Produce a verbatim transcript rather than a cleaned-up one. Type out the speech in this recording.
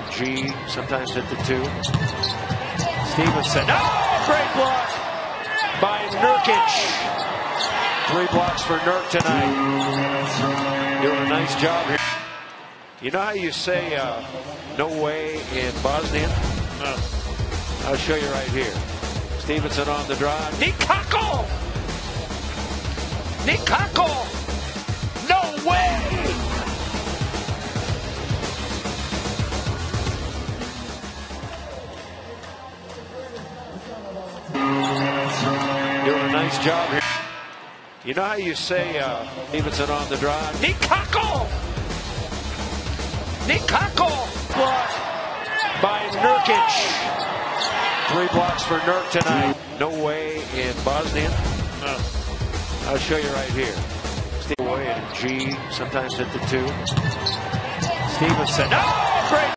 G, sometimes at the two. Stevenson. Oh, great block by Nurkic. Three blocks for Nurk tonight. Doing a nice job here. You know how you say uh, no way in Bosnian? No. I'll show you right here. Stevenson on the drive. Nikako! Nikako! No way! Doing a nice job here. You know how you say uh, Stevenson on the drive? Nikako! Nikako! Block by Nurkic. Three blocks for Nurk tonight. No way in Bosnian? No. I'll show you right here. Steve Boy and G, sometimes at the two. Stevenson. Oh, great!